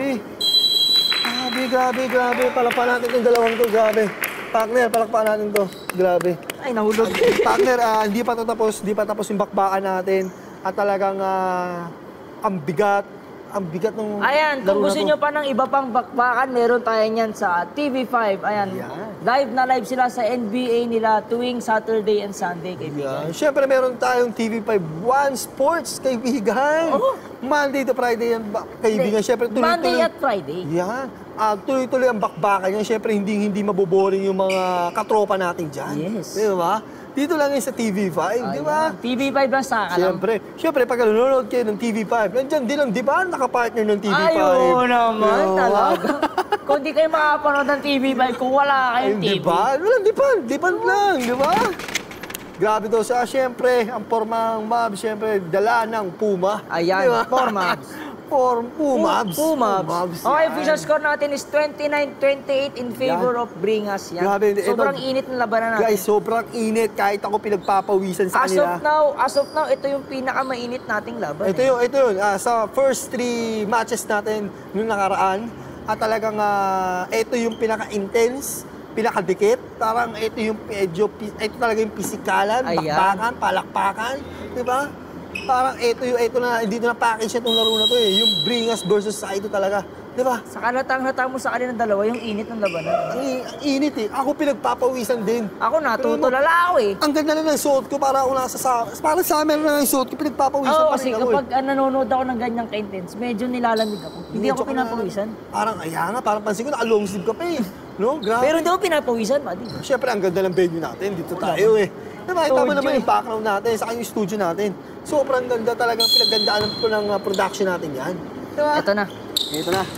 Grabe. Palakpakan natin itong dalawang to. Grabe. Partner, palakpakan natin to. Grabe. Ay, nahulog. Partner, hindi pa tapos yung bakbakan natin. At talagang ang bigat ng Ayan, kung laro gusto na to. nyo pa ng iba pang bakbakan, meron tayo niyan sa TV5. Ayan, live na live sila sa NBA nila tuwing Saturday and Sunday, kaibigan. Yeah. Siyempre, meron tayong TV5 One Sports, kaibigan. Oo. Monday to Friday yan, kaibigan. Siyempre, Monday at Friday. Yan. Tuloy-tuloy ang bakbakan yan. Siyempre, hindi maboboring yung mga katropa natin dyan. Yes. Di ba? Dito lang yan sa TV5, di ba? TV5 lang sa akin. Siyempre, pag nanonood kayo ng TV5, nandiyan din ang, di ba, nakapartner ng TV5. Ayaw naman, Di ba? talaga. Kung di kayo makapanood ng TV5, kung wala kayong TV. Di ba? Walang dipan lang, di ba? Grabe to siya. Siyempre, ang formang Mavs, siyempre, dala ng Puma. Ayan, Di ba? Mavs. Pumabs. Okay, official score natin is 29-28 in favor of Bringas. Yan. Grabe, Sobrang init ng labanan natin. Guys, sobrang init. Kahit ako pinagpapawisan sa kanila. As of now, ito yung pinakamainit nating laban. Ito yun. Sa first 3 matches natin nung nakaraan, at talagang ito yung pinaka-intense, pinakadikit. Parang ito yung ito talaga yung pisikalan, bakbakan, palakpakan. Di ba? Parang ito na, dito na package itong laro na to eh. Yung Bringas versus Saito talaga. Di ba? Sa kalatang-hata mo sa kanilang dalawa, yung init ng labanan. Ang init eh. Ako pinagpapawisan din. Ako natutulala ako eh. Ang ganda na ng suot ko, para ako parang summer na ng suot ko, pinagpapawisan Oo, pa kasi rin ako kapag nanonood ako ng ganyang ka-intense, medyo nilalamig ako. Hindi ako pinapawisan. Parang parang pansin ko, naka-long sleeve ka pa eh. No? Grabe. Pero hindi ako pinapawisan, Buddy. Siyempre, ang ganda ng venue natin. Dito tayo eh. Nakita mo Studio naman eh. yung background natin, saka yung studio natin. Sobrang ganda talagang pinagandaan ko ng production natin yan. Diba? Ito na. Ito na.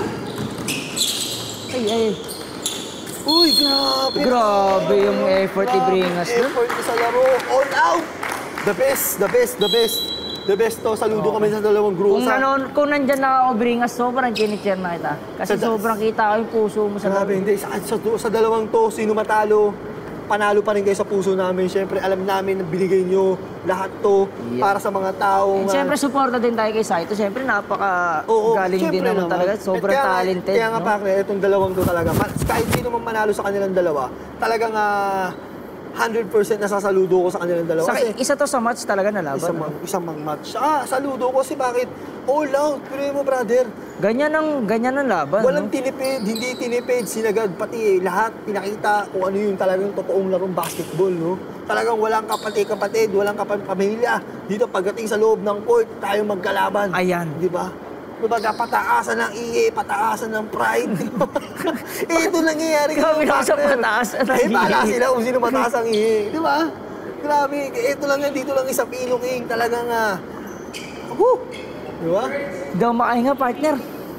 Ay. Uy, grabe. Grabe yung effort ni Bringas dun. Effort sa laro. All out. The best to. Saludo kami sa dalawang group. Kung nandyan na ako, Bringas, sobrang kinicheer na kita. Kasi sobrang kita ko yung puso mo sa Grabe, hindi. Sa dalawang to, sino matalo, panalo pa rin kayo sa puso namin. Siyempre, alam namin na binigay nyo lahat to para sa mga taong... Siyempre, suporta din tayo kay Saito. Siyempre, napaka-galing din naman talaga. Sobrang talented. Kaya nga, partner, itong dalawang to talaga. Kahit sino man manalo sa kanilang dalawa, talagang 100% nasasaludo ko sa kanilang dalawa. Kasi Isa to sa match talaga na laban. isang match. Saludo ko kasi bakit? All out. Pero mo, brother. Ganyan ang laban. Walang no? tinipid, hindi tinipid, sinagad, pati lahat pinakita kung ano yung talagang totoong larong basketball, no? Talagang walang kapatid, walang pamilya. Dito pagdating sa loob ng court, tayo magkalaban. Ayan. Di ba? Diba, pataasan ng iye, pataasan ng pride. Ito nangyayari. Grabe na sa pataasan ng iye. Bala sila kung sino mataas ang iye. Di ba? Grabe, ito lang yan, dito lang isa Pino King. Talagang, di ba? Hindi ako makahinga, partner.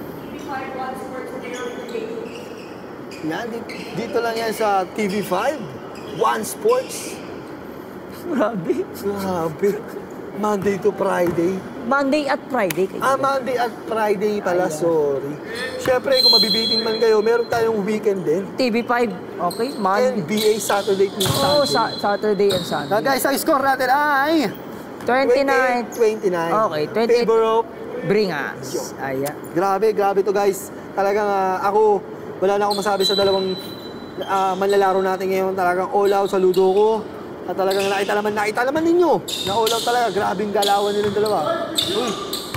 Yan, dito lang yan sa TV5. One Sports. Grabe. Monday to Friday. Monday at Friday. Monday at Friday pala, sorry. Siyempre, kung mabibitin man kayo, meron tayong weekend din. TV5. Okay, Monday. NBA Saturday to Oo, Sunday. Saturday and Sunday. Guys, ang score natin ay 29. 29. Okay, 28. Favor of... Bringas. Ayan. Grabe to guys. Talagang ako, wala na akong masabi sa dalawang manlalaro natin ngayon. Talagang all out, saludo ko. At talagang nakita naman ninyo na all out talaga. Grabing galawan nilang dalawa. Uy.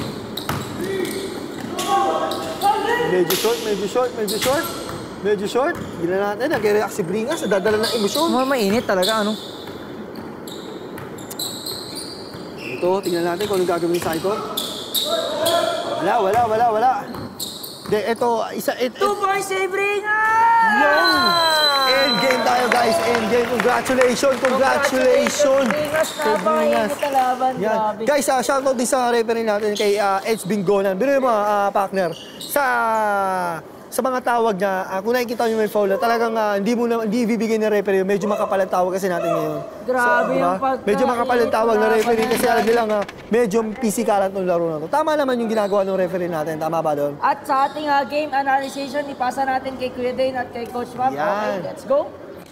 Medyo short. Gila natin, nag-react si Bringas. Dadala ng emosyon. Mainit talaga, ano? Ito, tingnan natin kung anong gagawin sa ito. Wala. Ito, 2 points si Bringas! Endgame tayo guys, endgame. Congratulations. Bringas na pahinit na laban. Yan. Grabe. Guys, shoutout din sa referee natin kay Edge Bingonan. Bino mo, partner, sa mga tawag niya, kung nakikita niyo may foul na, talagang hindi bibigyan ng referee. Medyo makapal ang tawag kasi natin ngayon. Grabe yung Medyo makapal ang tawag ng referee kasi alam nilang medyo pisikalan itong laro na to. Tama naman yung ginagawa ng referee natin. Tama ba doon? At sa ating game analysis, ipasa natin kay Kuya Dane at kay Coach Map. Okay, Yan. let's go.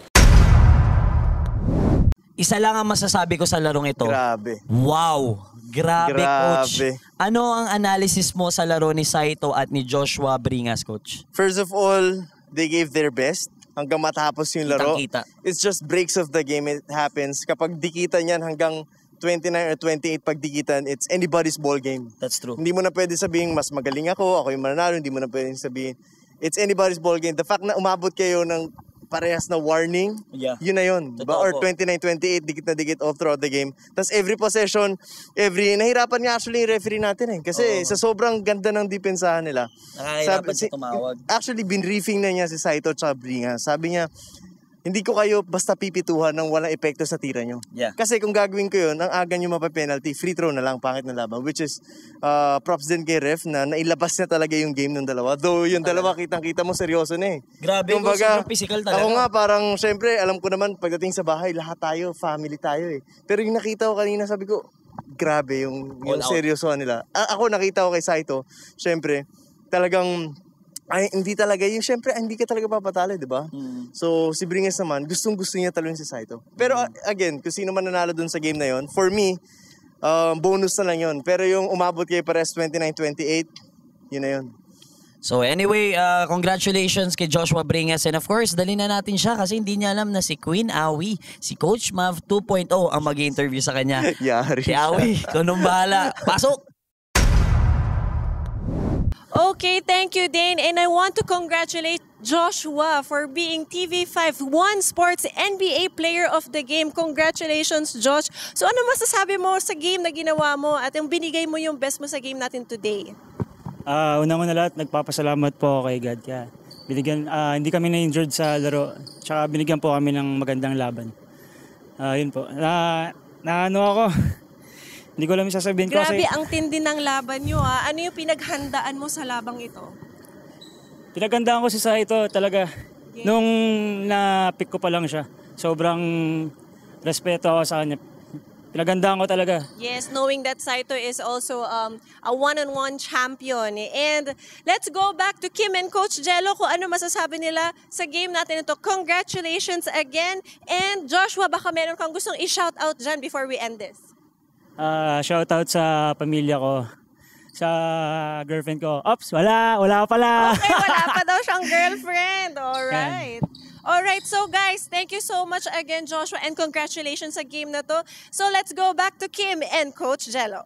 Isa lang ang masasabi ko sa larong ito. Grabe. Wow! Grabe, Coach. Grabe. Ano ang analysis mo sa laro ni Saito at ni Joshua Bringas, Coach? First of all, they gave their best hanggang matapos yung laro. Kitang-kita. It's just breaks of the game. It happens. Kapag dikitan yan hanggang 29 or 28 pag dikitan, it's anybody's ball game. That's true. Hindi mo na pwede sabihin, mas magaling ako yung mananalo. Hindi mo na pwede sabihin, it's anybody's ball game. The fact na umabot kayo ng parehas na warning, yun na yun. Diba? Or 29-28, dikit na dikit off throughout the game. Tapos every possession, nahirapan nga actually yung referee natin eh. Kasi sa sobrang ganda ng depensahan nila. Nakahirapan siya tumawag. Actually, binriefing na niya si Saito at Bringas. Sabi niya, hindi ko kayo basta pipituhan ng walang epekto sa tira nyo. Yeah. Kasi kung gagawin ko yun, ang aga nyo mapapenalty, free throw na lang, pangit na laban. Which is, props din kay ref na nailabas niya talaga yung game ng dalawa. Though yung dalawa, kitang-kita mo, seryoso na eh. Grabe, sobrang physical talaga. Ako nga, parang, syempre, alam ko naman, pagdating sa bahay, lahat tayo, family tayo eh. Pero yung nakita ko kanina, sabi ko, grabe yung seryosohan nila. Ako nakita ko kay Saito, syempre, talagang, hindi talaga yung syempre hindi ka talaga papatalo, di ba? So si Bringas naman gustong-gusto niya talunin si Saito. Pero again, kung sino man nanalo dun sa game na yon, for me bonus na lang yon. Pero yung umabot kay pares 29-28, yun na yun. So anyway, congratulations kay Joshua Bringas, and of course, dali na natin siya kasi hindi niya alam na si Queen Awi, si Coach Mav 2.0 ang mag-interview sa kanya. Yari Si Awi, kunong bahala. Pasok! Okay, thank you, Dane. And I want to congratulate Joshua for being TV5 One Sports NBA Player of the Game. Congratulations, Josh. So ano masasabi mo sa game na ginawa mo at yung binigay mo yung best mo sa game natin today? Unang-una lahat, nagpapasalamat po kay God. Kaya hindi kami na-injured sa laro. Tsaka binigyan po kami ng magandang laban. Yun po. Naano ako. Hindi ko alam yung sasabihin ko. Grabe, kasi ang tindi ng laban nyo ha. Ano yung pinaghandaan mo sa labang ito? pinagandaan ko si Saito talaga. Nung na-pick ko pa lang siya. Sobrang respeto ako sa kanya. Pinagandaan ko talaga. Yes, knowing that Saito is also a one-on-one champion. And let's go back to Kim and Coach Jello kung ano masasabi nila sa game natin ito. Congratulations again. And Joshua, baka meron kang gustong i-shout out dyan before we end this? Shout out sa pamilya ko. Sa girlfriend ko. Ops, wala pala. Okay, wala pa daw siyang girlfriend. Alright. Alright, so guys, thank you so much again, Joshua, and congratulations sa game na to. So let's go back to Kim and Coach Jello.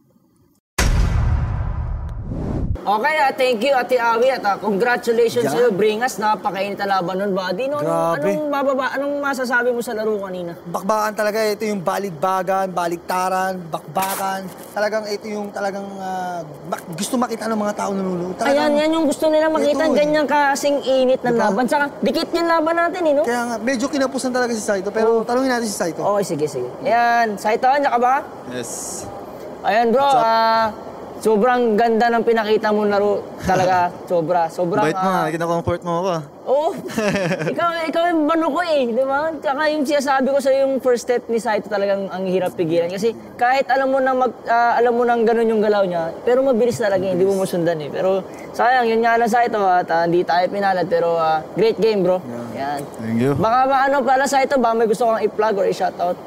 Okay, thank you Ate Awi at congratulations sa'yo, Bringas. Napakainit na laban nun, buddy. No, Grabe. Anong masasabi mo sa laro kanina? Bakbakan talaga, ito yung baligbagan, baligtaran, bakbakan. Talagang ito yung gusto makita ng mga tao nanonood. Ayan, yan yung gusto nila makita, ito, ganyan kasing init ng laban. Saka dikit yung laban natin, no? Kaya nga, medyo kinapusan talaga si Saito, pero tanungin natin si Saito. Okay, sige. Ayan, Saito, andiyan ka ba? Yes. Ayan, bro, sobrang ganda ng pinakita mo laro talaga. Sobrang... Bait mo ha, kina-comfort mo ako. Oo. ikaw yung bano ko eh, di ba? Tsaka yung sinasabi ko sa yung first step ni Saito talagang ang hirap pigilan. Kasi kahit alam mo nang ganun yung galaw niya, pero mabilis talaga, hindi mo masundan eh. Pero sayang, yun nga lang Saito at hindi tayo pinalad. Pero great game, bro. Yan. Thank you. Baka pala Saito, ba may gusto kang i-plug or i-shoutout?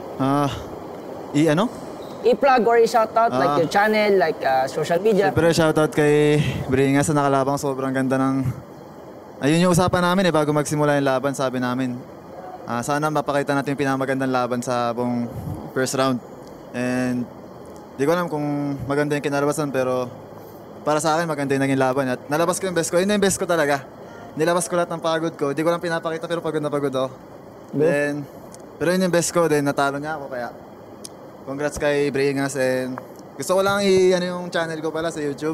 I-plug or i-shoutout, like your channel, like social media. Siyempre, shoutout kay Bringas sa nakalabang. Sobrang ganda ng... Ayun yung usapan namin bago magsimula yung laban, sabi namin. Sana mapakita natin yung pinamagandang laban sa buong first round. And di ko alam kung maganda yung kinalabasan, pero para sa akin maganda yung naging laban. At nalabas ko yung best ko. Yun yung best ko talaga. Nilabas ko lahat ng pagod ko. Di ko lang pinapakita pero pagod na pagod ako. Pero yun yung best ko din. Natalo niya ako kaya... Congrats kay Bringas, and gusto ko lang yung channel ko pala sa YouTube.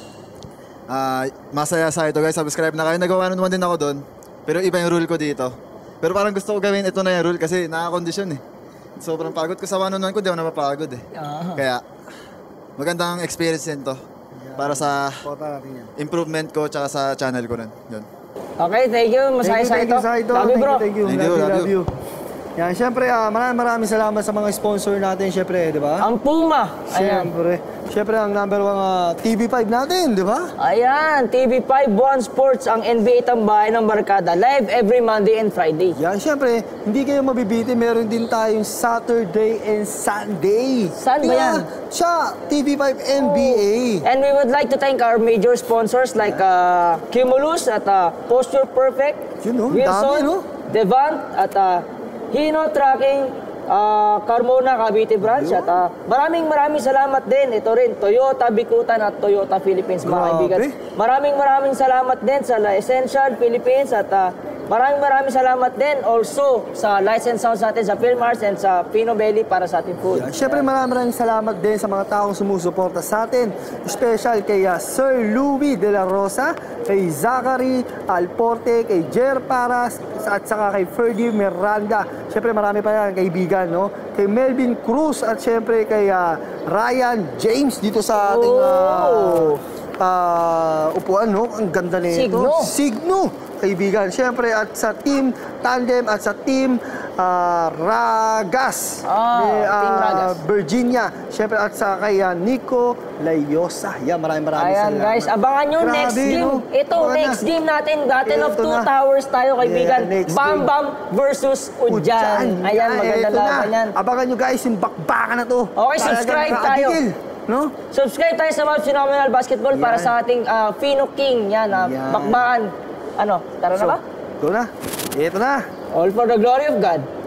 Masaya sa ito guys, subscribe na kayo. Nagawa naman din ako doon, pero iba yung rule ko dito. Pero parang gusto ko gawin ito na yung rule kasi nakakondisyon eh. Sobrang pagod ko sa one-on-one ko, di ako napapagod eh. Kaya magandang experience din to para sa improvement ko tsaka sa channel ko rin. Yun. Okay, thank you. Masaya Thank you, Saito. Love you, bro. Thank you. Love you. Yan, syempre, maraming salamat sa mga sponsor natin, syempre, di ba? Ang Puma. Ayan. Syempre, ang number 1 TV5 natin, di ba? Ayan, TV5 One Sports, ang NBA tambahay ng barkada. Live every Monday and Friday. Yan, syempre, hindi kayo mabibitin. Meron din tayong Saturday and Sunday. Saan ba yan? Siya, TV5 NBA. And we would like to thank our major sponsors like Cumulus at Posture Perfect, Yun, no? Wilson, Dami, no? Devant at Hino Trucking, Carmona, Cavite Branch. At maraming salamat din. Ito rin, Toyota Bikutan at Toyota Philippines, mga kaibigan. Maraming salamat din sa La Essential Philippines at maraming salamat din also sa Lights and Sounds natin sa Filmars and sa Pino Belly para sa ating food. Siyempre maraming salamat din sa mga taong sumusuporta sa atin. Special kay Sir Louie De La Rosa, kay Zachary Alporte, kay Jer Paras, at saka kay Fergie Miranda. Siyempre marami pa yan kaibigan, no? Kay Melvin Cruz at siyempre kay Ryan James dito sa ating upuan, no? Ang ganda nito. Signo! Kaibigan, siyempre at sa team Tandem at sa team Ragas, team Ragas. Virginia, siyempre at sa kay Nico Layosa. Yan, maraming Ayan salamat. guys, abangan nyo next game. No? Ito, next game natin, Battle of Two Towers tayo kaibigan. Bam Bam versus Udjan. Ayan, maganda laban yan. Abangan nyo guys yung bakbakan na to. Okay, subscribe tayo. no? Subscribe tayo sa Mavs Phenomenal Basketball para sa ating Fino King. Yan, Yan. bakbakan. Ano, tara na ba? Go na. Ito na. All for the glory of God.